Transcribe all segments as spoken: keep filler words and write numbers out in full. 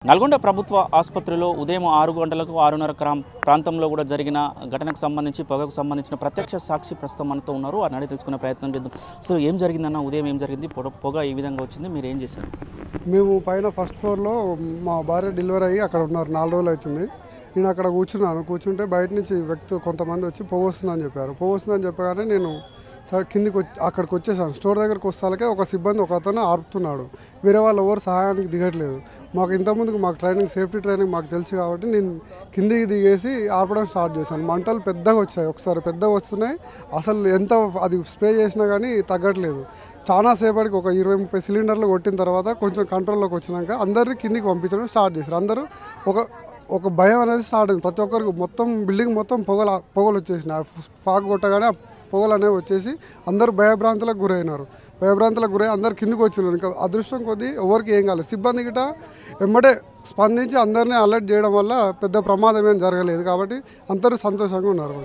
నల్గొండ ప్రభుత్వ ఆసుపత్రిలో ఉదయం ఆరు గంటలకు ఆరున్నర ప్రాంతంలో కూడా జరిగిన ఘటనకు సంబంధించి పొగకు సంబంధించిన ప్రత్యక్ష సాక్షి ప్రస్తుతం మనతో ఉన్నారు. వారిని అడిగి తెలుసుకునే ప్రయత్నం చేద్దాం. సో ఏం జరిగిందన్న, ఉదయం ఏం జరిగింది, పొగ పొగ ఈ విధంగా వచ్చింది, మీరు ఏం చేశారు? మేము పైన ఫస్ట్ ఫ్లోర్లో మా భార్య డెలివరీ అయ్యి అక్కడ ఉన్నారు. నాలుగు రోజులు అవుతుంది. నేను అక్కడ కూర్చున్నాను. కూర్చుంటే బయట నుంచి వ్యక్తులు కొంతమంది వచ్చి పొగ వస్తుందని చెప్పారు. పొగ వస్తుందని చెప్పగానే నేను సరే కిందికి వచ్చి అక్కడికి వచ్చేసాను. స్టోర్ దగ్గరకు వస్తాకే ఒక సిబ్బంది ఒక అతను ఆర్పుతున్నాడు. వేరే వాళ్ళు ఎవరు సహాయానికి దిగట్లేదు. మాకు ఇంతకుముందుకు మాకు ట్రైనింగ్ సేఫ్టీ ట్రైనింగ్ మాకు తెలుసు కాబట్టి నేను కిందికి దిగేసి ఆర్పడం స్టార్ట్ చేశాను. మంటలు పెద్దగా వచ్చాయి, ఒకసారి పెద్దగా వస్తున్నాయి. అసలు ఎంత అది స్ప్రే చేసినా కానీ తగ్గట్లేదు. చాలా సేపటికి ఒక ఇరవై ముప్పై సిలిండర్లు కొట్టిన తర్వాత కొంచెం కంట్రోల్లోకి వచ్చినాక అందరినీ కిందికి పంపించడం స్టార్ట్ చేశారు. అందరూ ఒక ఒక భయం అనేది స్టార్ట్ అయింది. ప్రతి ఒక్కరికి మొత్తం బిల్డింగ్ మొత్తం పొగల పొగలు వచ్చేసినాయి. ఫాగ్ కొట్టగానే పొగలు అనేవి వచ్చేసి అందరూ భయభ్రాంతులకు గురైనారు. భయభ్రాంతులకు గురై అందరు కిందికి వచ్చినారు. ఇంకా అదృష్టం కొద్దీ ఎవరికి ఏం కాలేదు. సిబ్బంది గిట ఎమ్మడే స్పందించి అందరినీ అలర్ట్ చేయడం వల్ల పెద్ద ప్రమాదం ఏం జరగలేదు. కాబట్టి అందరూ సంతోషంగా ఉన్నారు.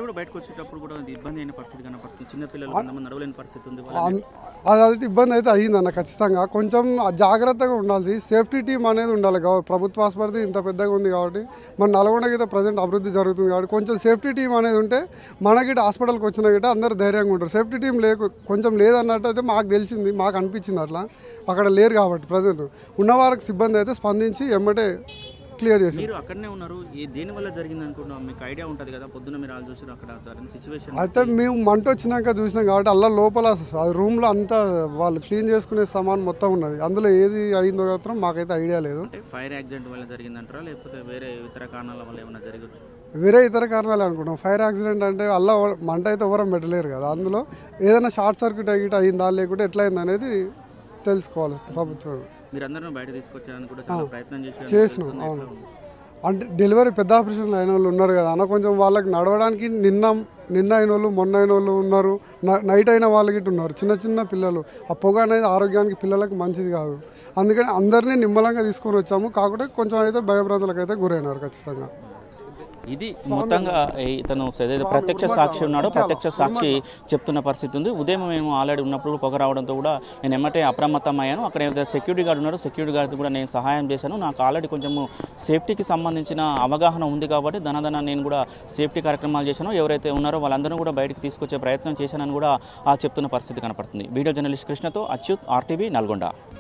అదైతే ఇబ్బంది అయితే అయ్యిందన్న ఖచ్చితంగా. కొంచెం జాగ్రత్తగా ఉండాలి. సేఫ్టీ టీం అనేది ఉండాలి. ప్రభుత్వ ఆసుపత్రి ఇంత పెద్దగా ఉంది కాబట్టి మన నల్గొండకి అయితే ప్రజెంట్ అభివృద్ధి జరుగుతుంది కాబట్టి కొంచెం సేఫ్టీ టీం అనేది ఉంటే మనకి హాస్పిటల్కి వచ్చిన గిట అందరూ ధైర్యంగా ఉంటారు. సేఫ్టీ టీం లేకు కొంచెం లేదన్నట్టు అయితే మాకు తెలిసింది, మాకు అనిపించింది. అట్లా అక్కడ లేరు కాబట్టి ప్రజెంట్ ఉన్నవారికి సిబ్బంది అయితే స్పందించి ఎమ్మటే క్లియర్ చేసి. మీరు అక్కడనే ఉన్నారు, దేని వల్ల జరిగింది అనుకుంటున్నాం? మీకు ఐడియా ఉంటుంది కదా, పొద్దున్న మీరు ఆల్ చూసారు అక్కడ సిచ్యువేషన్. అయితే మేము మంట వచ్చినాక చూసినాం కాబట్టి అలా లోపల రూమ్లో అంతా వాళ్ళు క్లీన్ చేసుకునే సామాన్ మొత్తం ఉన్నది. అందులో ఏది అయిందో మాత్రం మాకైతే ఐడియా లేదు. ఫైర్ యాక్సిడెంట్ వల్ల జరిగిందంటారా లేకపోతే వేరే ఇతర కారణాల వల్ల ఏమైనా జరగచ్చు? వేరే ఇతర కారణాలు అనుకుంటాం. ఫైర్ యాక్సిడెంట్ అంటే అలా మంట అయితే ఎవరం పెట్టలేరు కదా. అందులో ఏదైనా షార్ట్ సర్క్యూట్ అయ్యి అయిందా లేకుంటే ఎట్లా అయింది అనేది తెలుసుకోవాలి ప్రభుత్వం. మీరందరూ బయట తీసుకొచ్చారని కూడా చాలా ప్రయత్నం చేసినాం. అవును, అంటే డెలివరీ పెద్ద ఆపరేషన్లు అయిన వాళ్ళు ఉన్నారు కదా అన్న, కొంచెం వాళ్ళకి నడవడానికి నిన్న నిన్న అయిన వాళ్ళు మొన్న అయిన వాళ్ళు ఉన్నారు, నైట్ అయిన వాళ్ళకి ఉన్నారు, చిన్న చిన్న పిల్లలు. ఆ పొగ అనేది ఆరోగ్యానికి పిల్లలకు మంచిది కాదు. అందుకని అందరినీ నిమ్మలంగా తీసుకొని వచ్చాము. కాకపోతే కొంచెం అయితే భయభ్రాంతులకు అయితే గురైనారు ఖచ్చితంగా. ఇది మొత్తంగా ఇతను ఏదైతే ప్రత్యక్ష సాక్షి ఉన్నాడో ప్రత్యక్ష సాక్షి చెప్తున్న పరిస్థితి ఉంది. ఉదయం మేము ఆల్రెడీ ఉన్నప్పుడు పొగ రావడంతో కూడా నేను ఎమ్మటే అప్రమత్తం అయ్యాను. అక్కడ ఏదైతే సెక్యూరిటీ గార్డ్ ఉన్నాడో సెక్యూరిటీ గార్డ్ కూడా నేను సహాయం చేశాను. నాకు ఆల్రెడీ కొంచెము సేఫ్టీకి సంబంధించిన అవగాహన ఉంది కాబట్టి ధనధన నేను కూడా సేఫ్టీ కార్యక్రమాలు చేశాను. ఎవరైతే ఉన్నారో వాళ్ళందరూ కూడా బయటకు తీసుకొచ్చే ప్రయత్నం చేశానని కూడా చెప్తున్న పరిస్థితి కనపడుతుంది. వీడియో జర్నలిస్ట్ కృష్ణతో అచ్యుత్, ఆర్టీవీ, నల్గొండ.